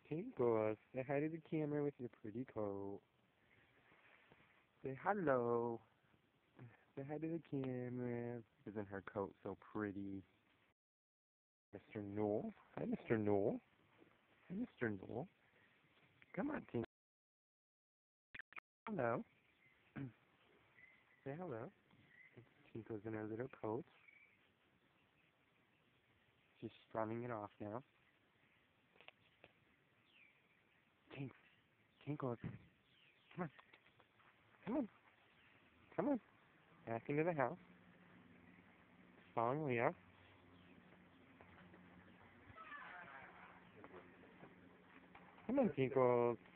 Tinkle, say hi to the camera with your pretty coat. Say hello. Say hi to the camera. Isn't her coat so pretty? Mr. Noel. Hi, Mr. Noel. Hi, Mr. Noel. Come on, Tinkle. Hello. Say hello. Tinkle's in her little coat. She's strumming it off now. Tinkle. Tinkle. Come on. Come on. Come on. Back into the house. Following Leo. Come on, Tinkle.